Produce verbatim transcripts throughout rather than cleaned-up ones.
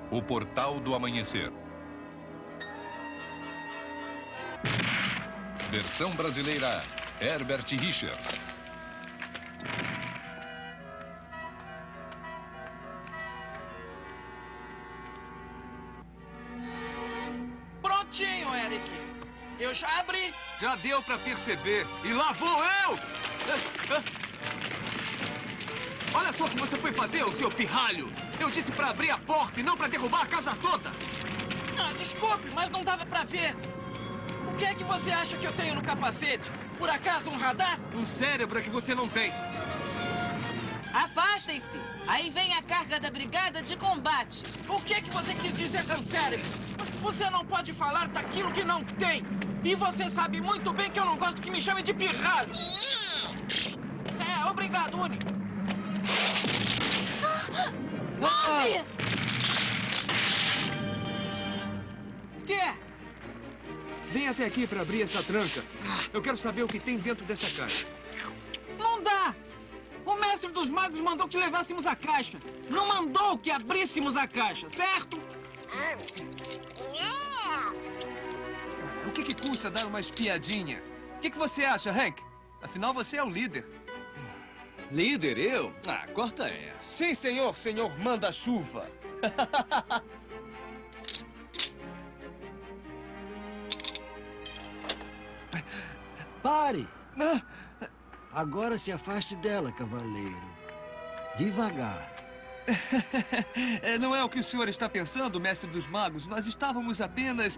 O Portal do Amanhecer. Versão brasileira, Herbert Richards. Prontinho, Eric. Eu já abri. Já deu pra perceber. E lá vou eu! Olha só o que você foi fazer, ô seu pirralho! Eu disse pra abrir a porta e não pra derrubar a casa toda! Ah, desculpe, mas não dava pra ver. O que é que você acha que eu tenho no capacete? Por acaso um radar? Um cérebro que você não tem. Afastem-se! Aí vem a carga da brigada de combate. O que é que você quis dizer com cérebro? Você não pode falar daquilo que não tem. E você sabe muito bem que eu não gosto que me chamem de pirralho. É, obrigado, Uni. Bob! O que é? Vem até aqui pra abrir essa tranca. Eu quero saber o que tem dentro dessa caixa. Não dá! O mestre dos magos mandou que levássemos a caixa. Não mandou que abríssemos a caixa, certo? O que, que custa dar uma espiadinha? O que, que você acha, Hank? Afinal, você é o líder. Líder, eu? Ah, corta essa. Sim, senhor, senhor manda-chuva. Pare! Agora se afaste dela, cavaleiro. Devagar. É, não é o que o senhor está pensando, mestre dos magos. Nós estávamos apenas...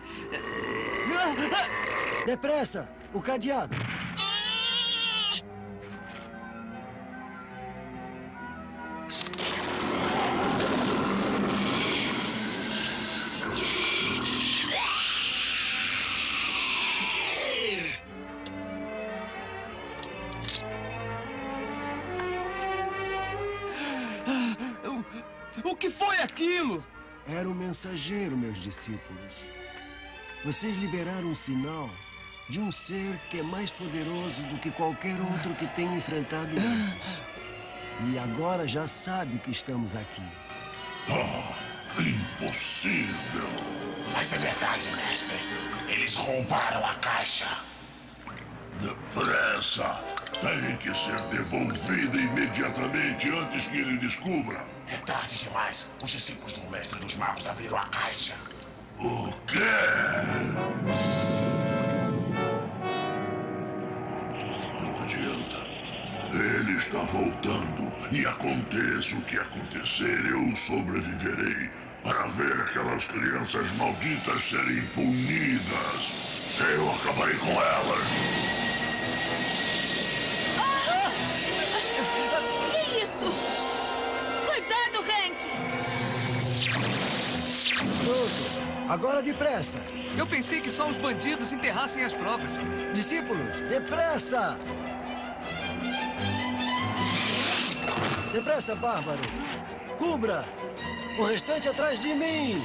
Depressa! O cadeado! O que foi aquilo? Era o mensageiro, meus discípulos. Vocês liberaram um sinal de um ser que é mais poderoso do que qualquer outro que tenham enfrentado antes. E agora já sabe que estamos aqui. Ah, impossível! Mas é verdade, mestre. Eles roubaram a caixa. Depressa! Tem que ser devolvida imediatamente antes que ele descubra. É tarde demais. Os discípulos do mestre dos magos abriram a caixa. O quê? Não adianta. Ele está voltando. E aconteça o que acontecer, eu sobreviverei para ver aquelas crianças malditas serem punidas. Eu acabarei com elas. Que isso? Cuidado, Hank! Pronto. Agora depressa. Eu pensei que só os bandidos enterrassem as provas. Discípulos, depressa! Depressa, Bárbaro! Cubra! O restante atrás de mim!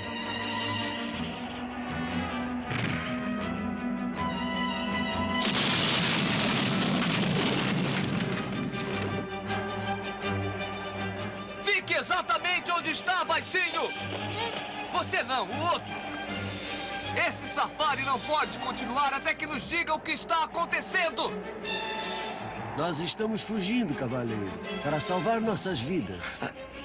Fique exatamente onde está, baixinho! Você não, o outro! Esse safari não pode continuar até que nos diga o que está acontecendo! Nós estamos fugindo, cavaleiro, para salvar nossas vidas.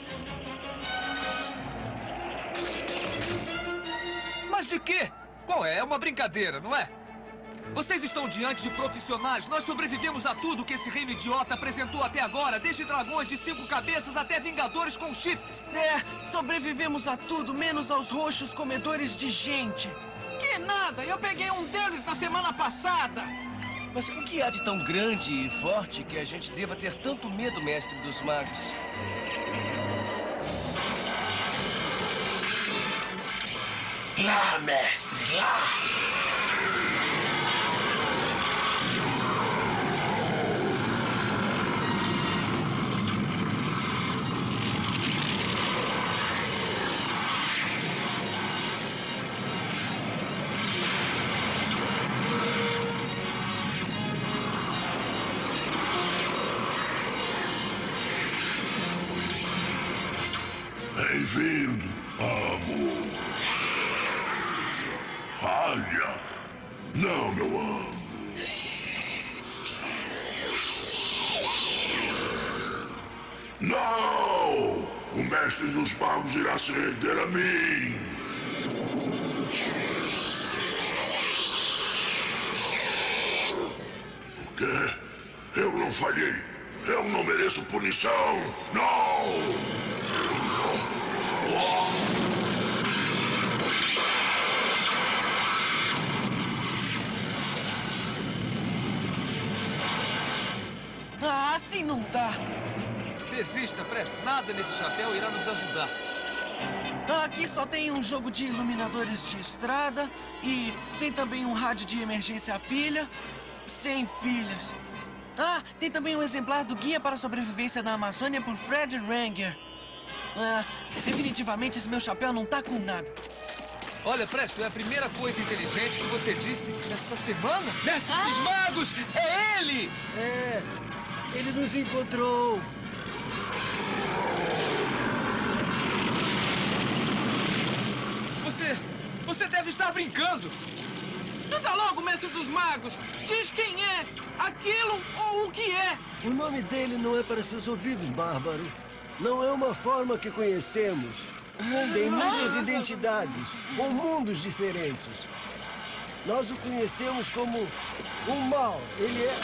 Mas de quê? Qual é? É uma brincadeira, não é? Vocês estão diante de profissionais. Nós sobrevivemos a tudo que esse reino idiota apresentou até agora, desde dragões de cinco cabeças até vingadores com chifres. É, sobrevivemos a tudo, menos aos roxos comedores de gente. Que nada! Eu peguei um deles na semana passada. Mas o que há de tão grande e forte que a gente deva ter tanto medo, mestre dos magos? Lá, mestre, lá! Bem-vindo Amo. Falha. Não, meu amo. Não! O mestre dos magos irá se render a mim. O quê? Eu não falhei. Eu não mereço punição. Não! Ah, assim não dá. Desista, Presto. Nada nesse chapéu irá nos ajudar. Aqui só tem um jogo de iluminadores de estrada e tem também um rádio de emergência a pilha, sem pilhas. Ah, tem também um exemplar do Guia para a Sobrevivência na Amazônia por Fred Ranger. Ah, definitivamente esse meu chapéu não tá com nada. Olha, Presto, é a primeira coisa inteligente que você disse essa semana. Mestre dos Magos! É ele! É, ele nos encontrou. Você... você deve estar brincando. Anda logo, mestre dos magos! Diz quem é, aquilo ou o que é! O nome dele não é para seus ouvidos, Bárbaro. Não é uma forma que conhecemos. Tem muitas identidades ou mundos diferentes. Nós o conhecemos como o mal. Ele é...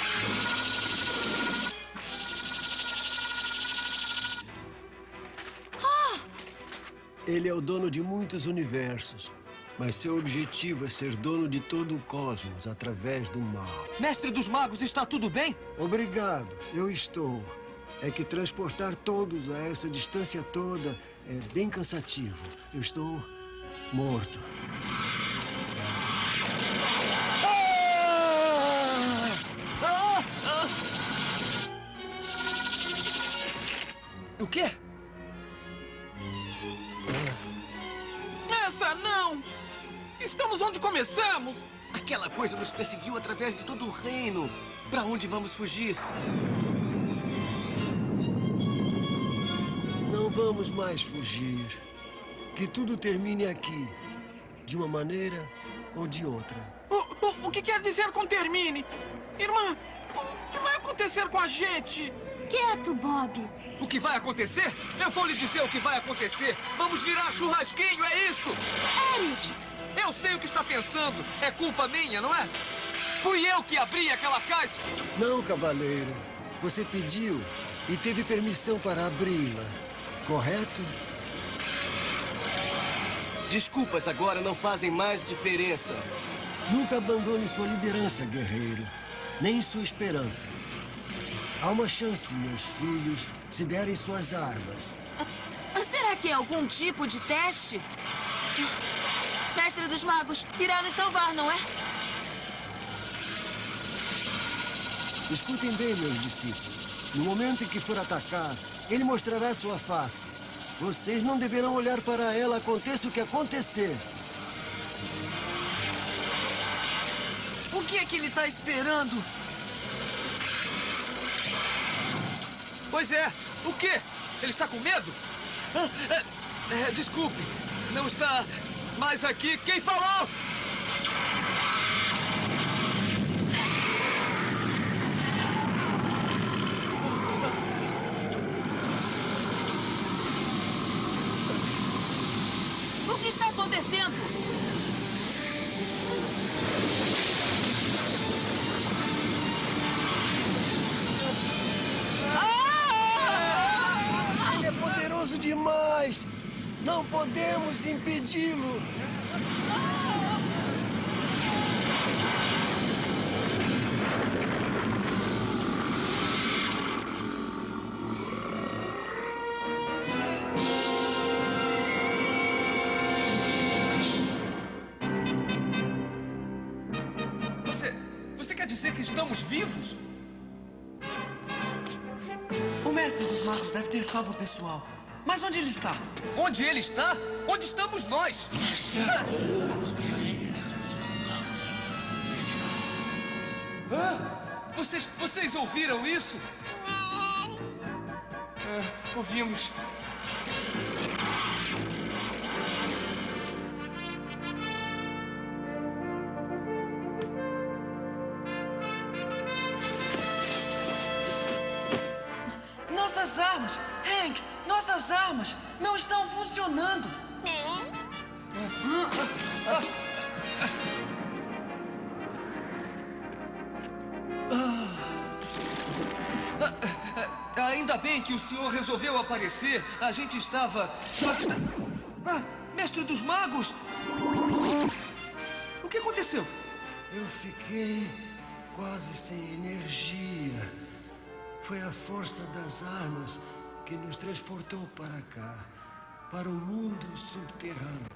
Ele é o dono de muitos universos. Mas seu objetivo é ser dono de todo o cosmos através do mal. Mestre dos Magos, está tudo bem? Obrigado, eu estou. É que transportar todos a essa distância toda é bem cansativo. Eu estou morto. Ah! Ah! Ah! O quê? Essa não! Estamos onde começamos! Aquela coisa nos perseguiu através de todo o reino. Pra onde vamos fugir? Não vamos mais fugir. Que tudo termine aqui. De uma maneira ou de outra. O, o, o que quer dizer com termine? Irmã, o que vai acontecer com a gente? Quieto, Bob. O que vai acontecer? Eu vou lhe dizer o que vai acontecer. Vamos virar churrasquinho, é isso? Eric! Eu sei o que está pensando. É culpa minha, não é? Fui eu que abri aquela caixa. Não, cavaleiro. Você pediu e teve permissão para abri-la. Correto? Desculpas agora não fazem mais diferença. Nunca abandone sua liderança, guerreiro. Nem sua esperança. Há uma chance, meus filhos, se derem suas armas. Será que é algum tipo de teste? Mestre dos Magos irá nos salvar, não é? Escutem bem, meus discípulos. No momento em que for atacar, ele mostrará sua face. Vocês não deverão olhar para ela, aconteça o que acontecer. O que é que ele tá esperando? Pois é. O quê? Ele está com medo? Ah, é, é, desculpe. Não está mais aqui. Quem falou? O que está acontecendo? Ele é poderoso demais! Não podemos impedi-lo! Você... Você quer dizer que estamos vivos? O mestre dos magos deve ter salvo o pessoal. Mas onde ele está? Onde ele está? Onde estamos nós? Ah, vocês, vocês ouviram isso? Ah, ouvimos. Nossas armas! Hank, nossas armas não estão funcionando! Ainda bem que o senhor resolveu aparecer. A gente estava... Nós está... Ah, mestre dos magos! O que aconteceu? Eu fiquei quase sem energia. Foi a força das armas que nos transportou para cá, para o mundo subterrâneo.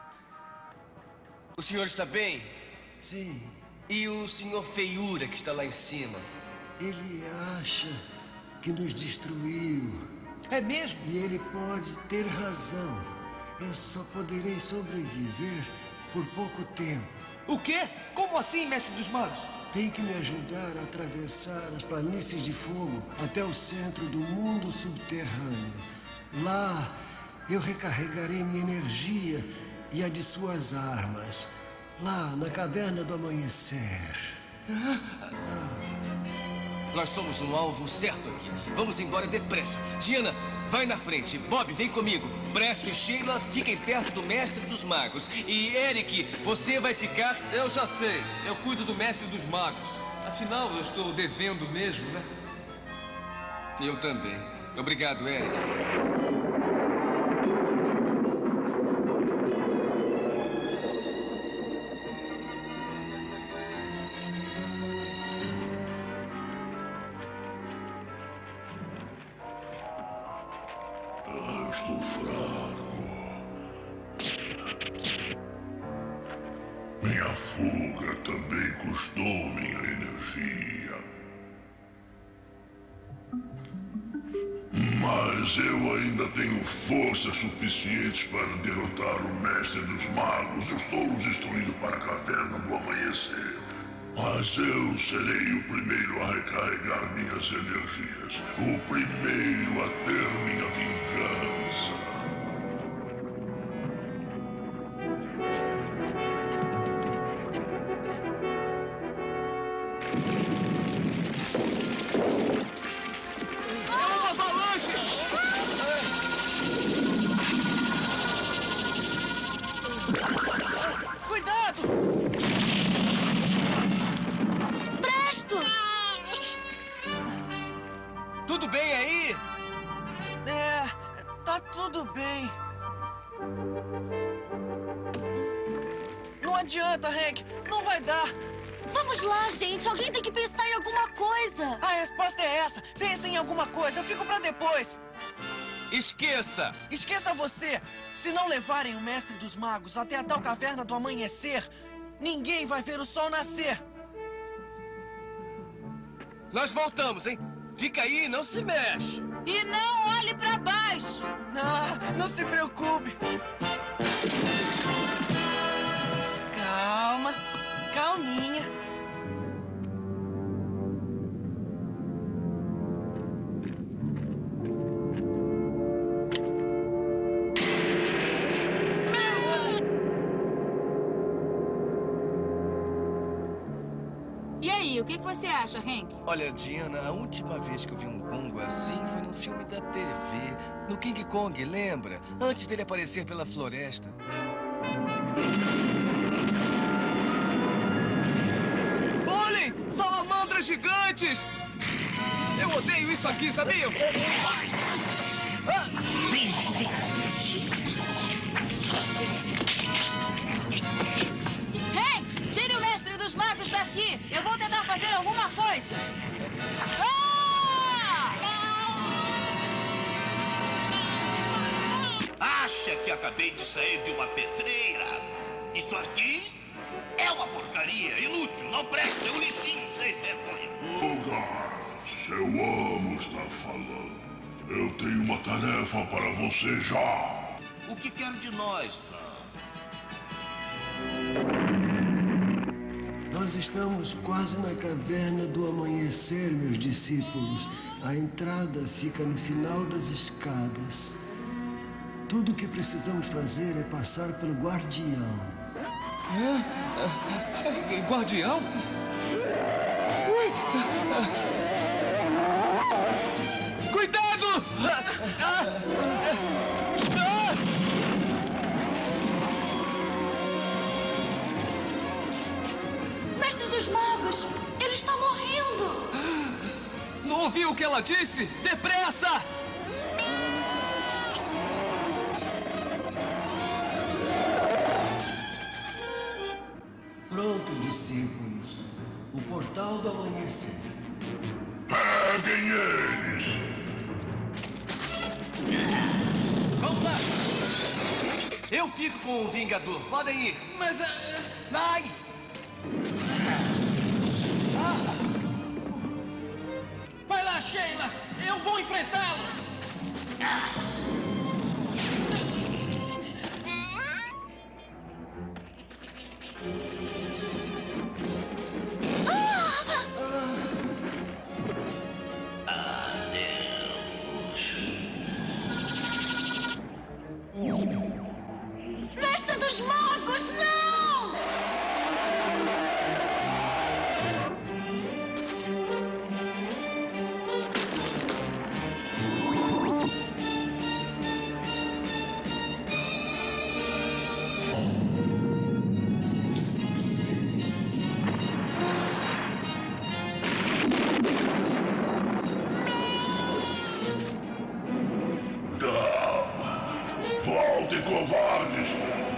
O senhor está bem? Sim. E o senhor Feiura que está lá em cima? Ele acha que nos destruiu. É mesmo? E ele pode ter razão. Eu só poderei sobreviver por pouco tempo. O quê? Como assim, mestre dos magos? Tem que me ajudar a atravessar as planícies de fogo até o centro do mundo subterrâneo. Lá, eu recarregarei minha energia e a de suas armas. Lá, na Caverna do Amanhecer. Nós somos um alvo certo aqui. Vamos embora depressa. Diana, vai na frente. Bob, vem comigo. Presto e Sheila fiquem perto do Mestre dos Magos. E Eric, você vai ficar... Eu já sei. Eu cuido do Mestre dos Magos. Afinal, eu estou devendo mesmo, né? Eu também. Obrigado, Eric. Ah, estou fraco. Minha fuga também custou minha energia. Mas eu ainda tenho forças suficientes para derrotar o Mestre dos Magos. Estou nos destruindo para a Caverna do Amanhecer. Mas eu serei o primeiro a recarregar minhas energias. O primeiro a ter minha vingança. É uma avalanche! Cuidado! Presto! Tudo bem aí? É, tá tudo bem. Não adianta, Hank. Não vai dar. Vamos lá, gente. Alguém tem que pensar em alguma coisa. A resposta é essa. Pensa em alguma coisa. Eu fico pra depois. Esqueça! Esqueça você. Se não levarem o Mestre dos Magos até a tal Caverna do Amanhecer, ninguém vai ver o sol nascer. Nós voltamos, hein? Fica aí, não se mexe. E não olhe pra baixo. Ah, não se preocupe. Calma. Calminha. E aí, o que que você acha, Hank? Olha, Diana, a última vez que eu vi um Congo assim foi num filme da T V. No King Kong, lembra? Antes dele aparecer pela floresta. Olhem! Salamandras gigantes! Eu odeio isso aqui, sabiam? Hank, tire o Mestre dos Magos daqui. Eu vou tentar fazer alguma coisa. Ah! Acha que acabei de sair de uma pedreira? Isso aqui é uma porcaria, inútil, não presta, é um lixinho sem vergonha. Hogarth, eu amo estar falando. Eu tenho uma tarefa para você já. O que quer de nós, Sam? Nós estamos quase na Caverna do Amanhecer, meus discípulos. A entrada fica no final das escadas. Tudo o que precisamos fazer é passar pelo guardião. É? Guardião? Ui! Cuidado! dos magos! Ele está morrendo! Não ouviu o que ela disse? Depressa! Pronto, discípulos. O portal do amanhecer. Peguem eles! Vamos lá! Eu fico com o Vingador. Podem ir. Mas... Uh... Vai! Vai lá, Sheila! Eu vou enfrentá-los! Mestre dos magos, não! Voltem, covardes!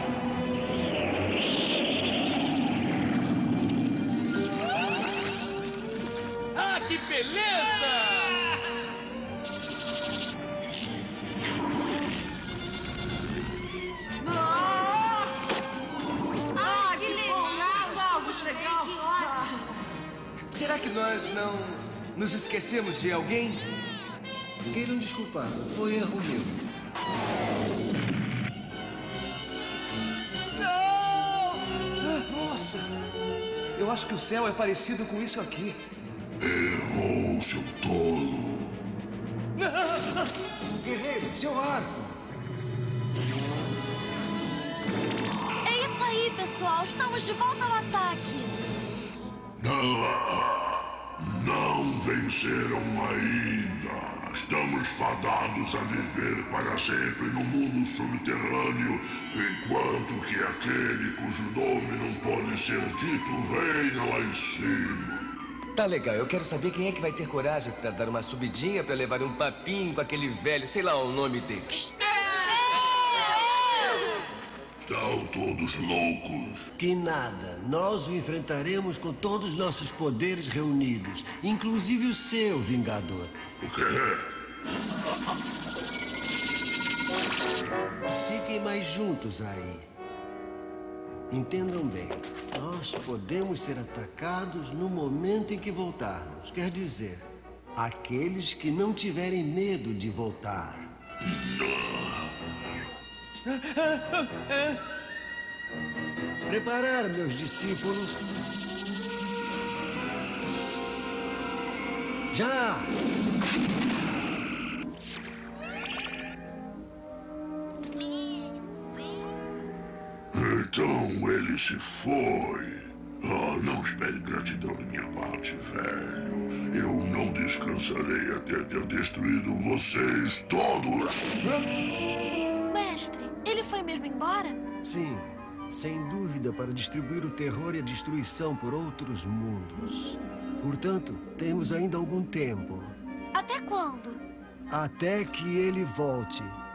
Ah, que beleza! Ah, que legal! Fogos, legal! Que ótimo! Será que nós não nos esquecemos de alguém? Queiram desculpar, foi erro meu. Nossa! Eu acho que o céu é parecido com isso aqui. Errou, seu tolo. Guerreiro, seu arco! É isso aí, pessoal. Estamos de volta ao ataque. Não, não venceram ainda. Estamos fadados a viver para sempre no mundo subterrâneo, enquanto que aquele cujo nome não pode ser dito reina lá em cima. Tá legal, eu quero saber quem é que vai ter coragem pra dar uma subidinha pra levar um papinho com aquele velho, sei lá o nome dele. Estão todos loucos. Que nada. Nós o enfrentaremos com todos os nossos poderes reunidos, inclusive o seu, Vingador. O quê? Fiquem mais juntos aí. Entendam bem, nós podemos ser atacados no momento em que voltarmos. Quer dizer, aqueles que não tiverem medo de voltar. Preparar, meus discípulos. Já! Então ele se foi. Ah, não espere gratidão da minha parte, velho. Eu não descansarei até ter destruído vocês todos. Mestre, ele foi mesmo embora? Sim, sem dúvida para distribuir o terror e a destruição por outros mundos. Portanto, temos ainda algum tempo. Até quando? Até que ele volte.